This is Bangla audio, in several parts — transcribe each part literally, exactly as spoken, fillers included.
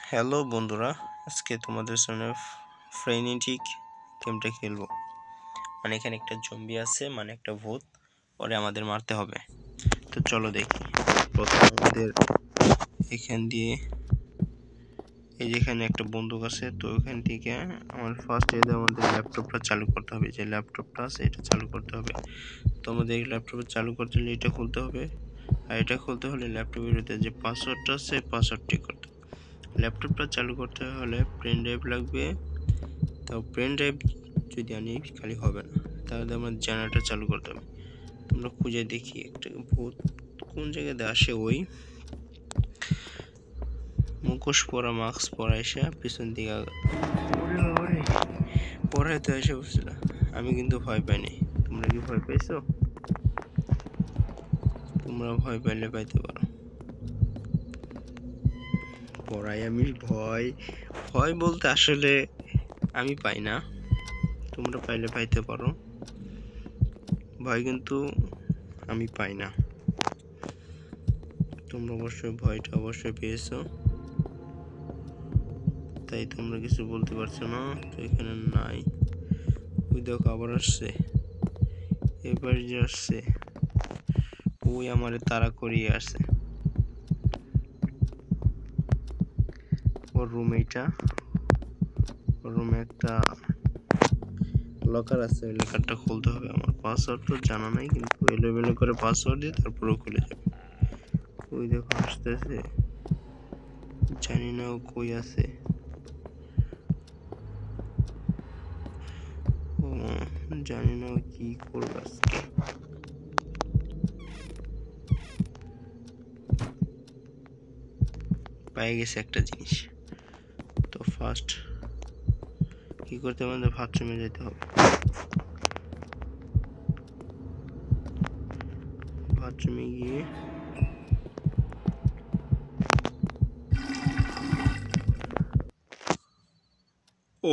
হ্যালো বন্ধুরা, আজকে তোমাদের সামনে ফ্রেনেটিক গেমটা খেলবো। মানে এখানে একটা জম্বি আছে, মানে একটা ভূত, ওরে আমাদের মারতে হবে। তো চলো দেখি। প্রথমে আমাদের এখান দিয়ে এই যেখানে একটা বন্দুক আছে, তো ওখান থেকে আমার ফার্স্ট এতে আমাদের ল্যাপটপটা চালু করতে হবে। যে ল্যাপটপটা আছে এটা চালু করতে হবে। তো আমাদের ল্যাপটপটা চালু করতে হলে এটা খুলতে হবে, আর এটা খুলতে হলে ল্যাপটপের ভিতরে যে পাসওয়ার্ডটা আছে পাসওয়ার্ডটি করতে হবে। ল্যাপটপটা চালু করতে হলে পেন ড্রাইভ লাগবে। তো পেন ড্রাইভ যদি আনি খালি হবে না, তাহলে আমার জেনারেটর চালু করতে হবে। তোমরা খুঁজে দেখি একটা ভূত কোন জায়গাতে আসে। ওই মুখোশ পরা মাস্ক পরা এসে পিছন দিকে পড়ায় তো এসে বসছিল। আমি কিন্তু ভয় পাইনি। তোমরা কি ভয় পাইছো? তোমরা ভয় পাইলে পাইতে পারো। পড়ায় আমি ভয় ভয় বলতে আসলে আমি পাই না, তোমরা পাইলে পাইতে পারো। ভয় কিন্তু আমি পাই না। তোমরা অবশ্যই ভয়টা অবশ্যই পেয়েছো, তাই তোমরা কিছু বলতে পারছো না। তো এখানে নাই। ওই দেখো আবার আসছে, এবার যে আসছে ওই আমারে তাড়া করিয়ে আসছে। ওর রুম এইটা, ওর রুমে একটা লকার আছে, ওই লকারটা খুলতে হবে। আমার পাসওয়ার্ড তো জানা নাই, কিন্তু এলোমেলো করে পাসওয়ার্ড দিয়ে তারপরেও খুলে যাবে। ওই দেখো আসতেছে, জানি না ও কই আছে। ও জানি না ও কি করবে আজকে। পেয়ে গেছে একটা জিনিস। তো ফার্স্ট কি করতে হবে, আমাদের বাথরুমে যেতে হবে। বাথরুমে গিয়ে ও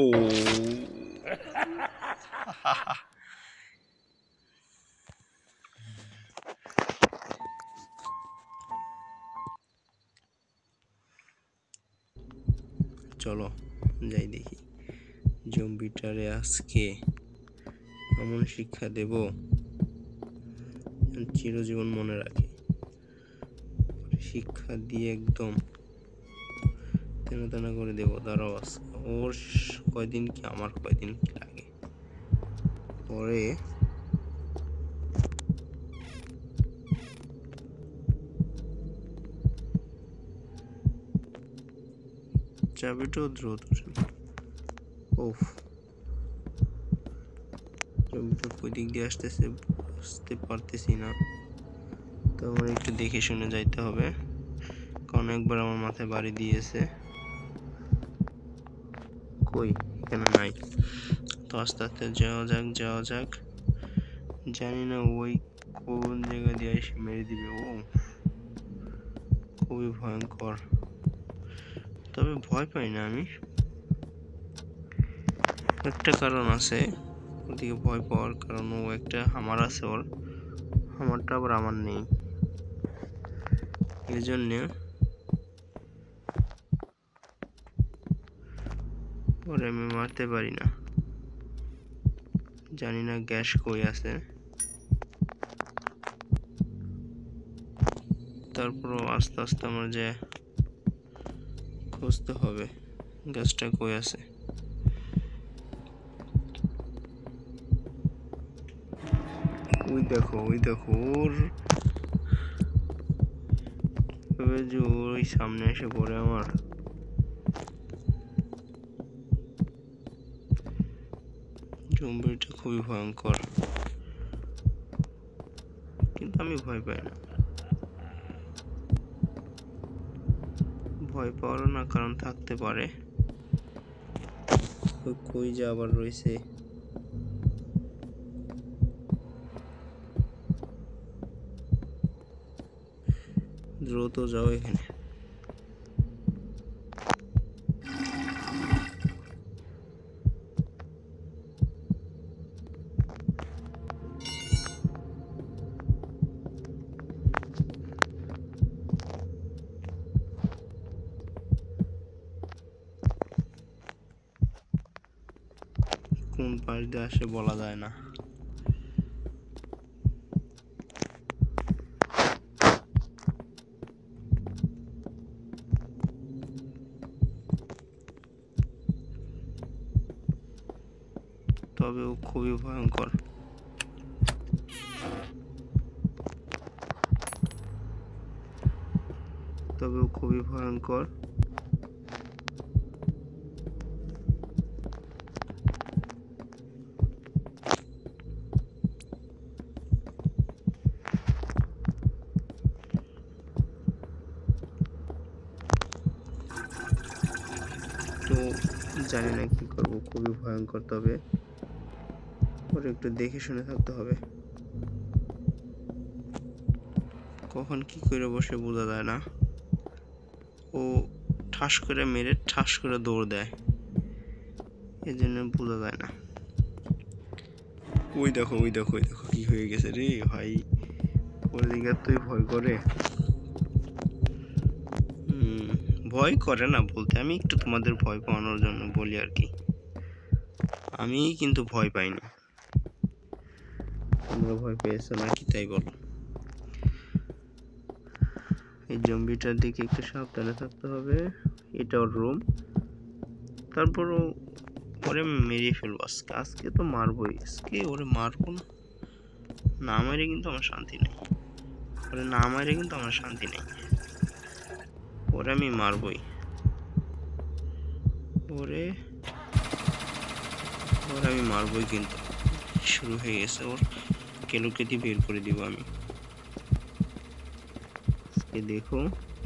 চলো যাই দেখি জম্বিটারে আজকে এমন শিক্ষা দেব চিরজীবন মনে রাখে। শিক্ষা দিয়ে একদম তেনা তেনা করে দেবো। দাঁড়াও, ওর কয়দিন কি আমার কয়দিন কি লাগে। পরে চাবিটাও দ্রুত। ওফ, জমিটা কোই দিক দিয়ে আসতেছে বুঝতে পারতেছি না। তো আমার একটু দেখে শুনে যাইতে হবে, কারণ একবার আমার মাথায় বাড়ি দিয়েছে। কই, এখানে নাই। তো আস্তে আস্তে যাওয়া যাক যাওয়া যাক জানি না ওই কোন জায়গা দিয়ে এসে মেরে দিবে। ও খুবই ভয়ঙ্কর, তবে ভয় পাই না আমি। একটা কারণ আছে ওদিকে ভয় পাওয়ার কারণ, ও একটা হামার আছে, ওর হামারটা আবার আমার নেই, এই জন্য ওরে আমি মারতে পারি না। জানি না গ্যাস কই আছে, তারপরও আস্তে আস্তে আমার যে খুঁজতে হবে গ্যাসটা কই আছে। ওই দেখো ওই দেখো ওর যে ওই সামনে এসে পড়ে আমার। জম্বিটা খুবই ভয়ঙ্কর, কিন্তু আমি ভয় পাই না। ভয় পাওয়ারও না কারণ থাকতে পারে। কই যে আবার রয়েছে। দ্রুত যাও এখানে। কোন পাশ দিয়ে আসে বলা যায় না। তবে ও খুবই ভয়ঙ্কর। তবে ও খুবই ভয়ঙ্কর। তো জানি না কি করব, খুবই ভয়ঙ্কর। তবে ওর একটু দেখে শুনে থাকতে হবে, কখন কি করে বসে বোঝা যায় না। ও ঠাস করে মেরে ঠাস করে দৌড় দেয়, এই জন্য বোঝা যায় না। ওই দেখো ওই দেখো ওই দেখো কি হয়ে গেছে রে ভাই, ওর দিকে তুই ভয় করে। হুম ভয় করে না বলতে, আমি একটু তোমাদের ভয় পাওয়ানোর জন্য বলি আর কি। আমি কিন্তু ভয় পাইনি, তোমরা ভয় পেয়েছো নাকি তাই বলো। এই জম্বিটার দিকে একটু সাবধানে থাকতে হবে। এটা ওর রুম। তারপরও ওরে মেরে ফেলবো আজকে। আজকে তো মারবোই, আজকে ওরে মারবো না। না মারে কিন্তু আমার শান্তি নেই, ওরে না মারে কিন্তু আমার শান্তি নেই। ওরে আমি মারবই। ওরে ওরে আমি মারবই কিন্তু। শুরু হয়ে গেছে, ওর কেলোকেটি বের করে দিব আমি। আজকে দেখো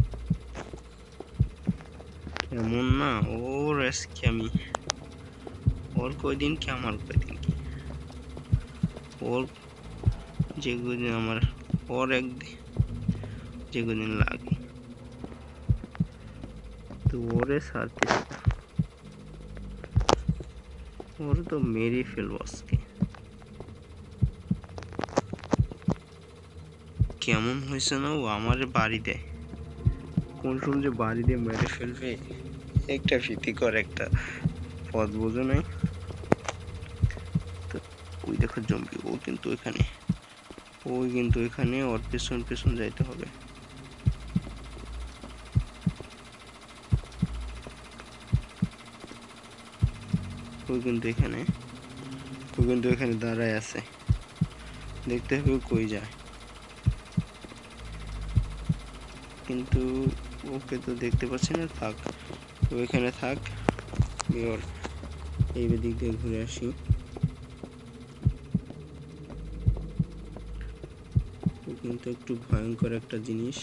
এমন না, ওর আজকে আমি, ওর কয়দিন কি আমার কয়দিন কি, ওর যে কদিন আমার, ওর একদিন যে কদিন লাগে, তো ওরে ছাড়তেছি না। ওরে তো মেরে ফেলবো আজকে। কেমন হয়েছে না, ও আমারে বাড়ি দেয়, কোন সময় যে বাড়ি দিয়ে মেরে ফেলবে একটা ভীতিকর একটা পথ বোঝো নাই। তো ওই দেখো জম্বি, ও কিন্তু এখানে, ওই কিন্তু এখানে, ওর পেছন পেছন যাইতে হবে। ও কিন্তু এখানে, ও কিন্তু এখানে দাঁড়ায় আছে, দেখতে হবে কই যায়। কিন্তু ওকে তো দেখতে পাচ্ছি না, থাক ও এখানে থাক। ওর এই দিক দিয়ে ঘুরে আসি। ও কিন্তু একটু ভয়ঙ্কর একটা জিনিস।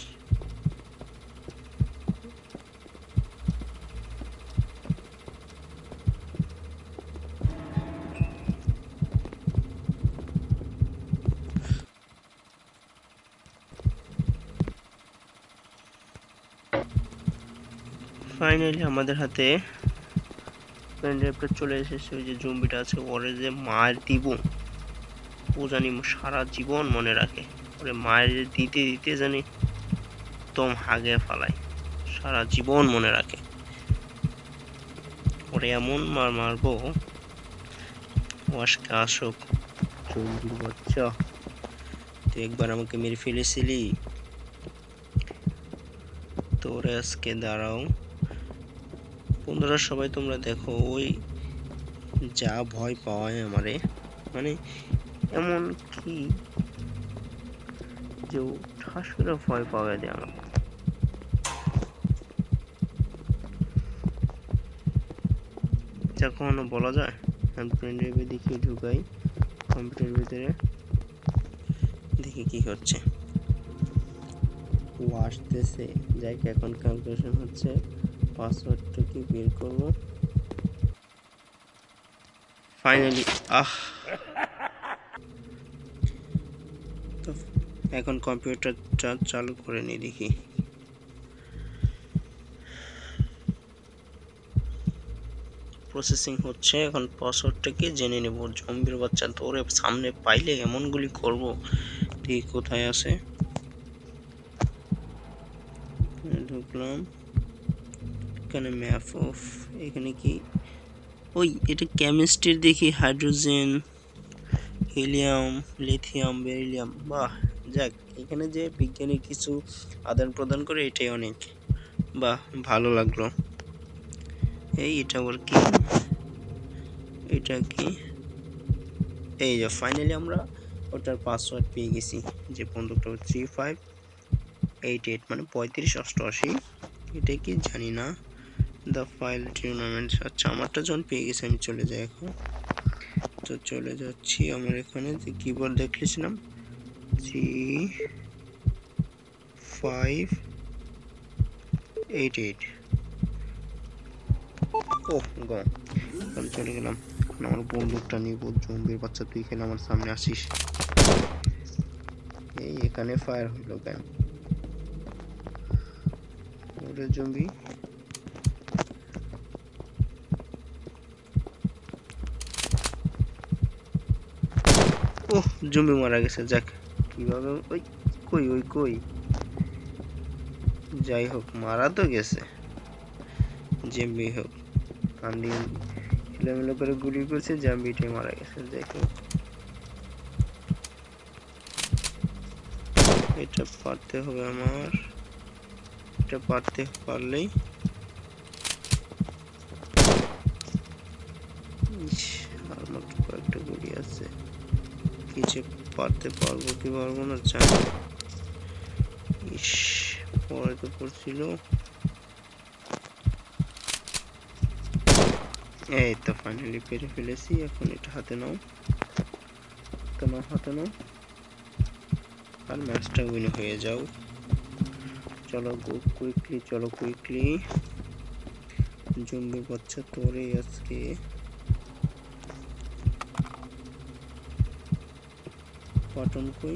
ফাইনালি আমাদের হাতে পেন ড্রাইভটা চলে এসেছে। ওই যে জম্বিটা আছে, ওরে যে মার দিব, ও জানি সারা জীবন মনে রাখে। ওরে মায়ের দিতে দিতে জানি একদম হাগে ফালায়, সারা জীবন মনে রাখে। ওরে এমন মার মারবো, ও আজকে আসুক। জম্বির বাচ্চা, তুই একবার আমাকে মেরে ফেলেছিলি, তোরে আজকে দাঁড়াও। বন্ধুরা সবাই তোমরা দেখো, ওই যা ভয় পাওয়ায় আমারে, মানে এমন কি যে ঠাস করে ভয় পাওয়া দেয় আমাকে। যা কখনো বলা যায়। আমি পেন ড্রাইভে দেখি ঢুকাই কম্পিউটারের ভিতরে, দেখি কি হচ্ছে। ও আসতেছে, যাই এখন ক্যালকুলেশন হচ্ছে, পাসওয়ার্ডটা কি বের করবো ফাইনালি। আহ তো এখন কম্পিউটারটা চালু করে নি, দেখি প্রসেসিং হচ্ছে। এখন পাসওয়ার্ডটাকে জেনে নেব। জম্বির বাচ্চা তোরে সামনে পাইলে এমন গুলি করব। ঠিক কোথায় আছে, ঢুকলাম এখানে, ম্যাপ অফ, এখানে কি ওই এটা কেমিস্ট্রির দেখি, হাইড্রোজেন, হিলিয়াম, লিথিয়াম, বেরিলিয়াম। বাহ, যাক, এখানে যে বিজ্ঞানী কিছু আদান প্রদান করে এটাই অনেক। বাহ, ভালো লাগলো। এই এটা আবার কি? এটা কি? এই যে ফাইনালি আমরা ওটার পাসওয়ার্ড পেয়ে গেছি, যে বন্দুকটা থ্রি ফাইভ এইট এইট মানে পঁয়ত্রিশ অষ্টআশি। এটা কি জানি না। The file tournament. আচ্ছা, আমারটা যখন পেয়ে গেছি আমি চলে যাই এখন। তো চলে যাচ্ছি আমার এখানে যে কিবোর্ড দেখলেছিলাম থ্রি ফাইভ এইট এইট। ও গো, আমি চলে গেলাম। আমার বন্দুকটা নিব। জম্বির বাচ্চা, তুই এখানে আমার সামনে আসিস। এই এখানে ফায়ার হলো কেন? ওরে জম্বি। ওহ, জম্বি মারা গেছে। যাক, কিভাবে? ওই কই, ওই কই? যাই হোক, মারা তো গেছে। জম্বি হোক, আমি এলোমেলো করে গুলি করছে, জম্বিটাই মারা গেছে। যাই হোক, এটা পারতে হবে আমার। এটা পারতে পারলেই। আর মাত্র কয়েকটা গুলি আছে। কিছু পারতে পারবো কি পারবো না জানি। ইস, পরে তো পড়ছিল। এই তো ফাইনালি পেরে ফেলেছি। এখন এটা হাতে নাও, হাতে নাও, হাতে নাও, আর ম্যাচটা উইন হয়ে যাও। চলো গো কুইকলি, চলো কুইকলি। জম্বি বাচ্চা তোরে আজকে। বাটন কই?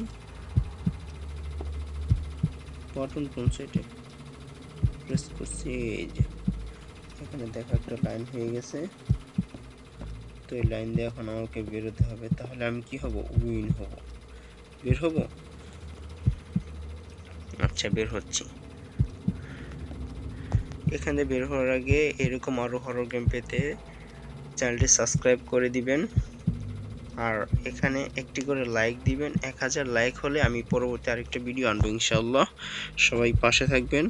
বাটন কোন সাইডে? প্রেস করছি, এই যে এখানে দেখা একটা লাইন হয়ে গেছে। তো এই লাইন দিয়ে এখন আমাকে বেরোতে হবে। তাহলে আমি কি হব? উইন হব। বের হব। আচ্ছা, বের হচ্ছি। এখানে বের হওয়ার আগে এরকম আরো হরর গেম পেতে চ্যানেলটি সাবস্ক্রাইব করে দিবেন, আর এখানে একটি করে লাইক দিবেন। এক হাজার লাইক হলে আমি পরবর্তী আরেকটা ভিডিও আনবো ইনশাআল্লাহ। সবাই পাশে থাকবেন।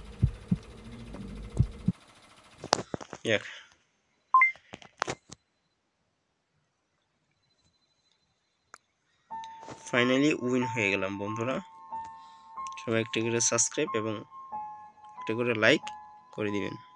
ফাইনালি উইন হয়ে গেলাম বন্ধুরা। সবাই একটা করে সাবস্ক্রাইব এবং একটা করে লাইক করে দিবেন।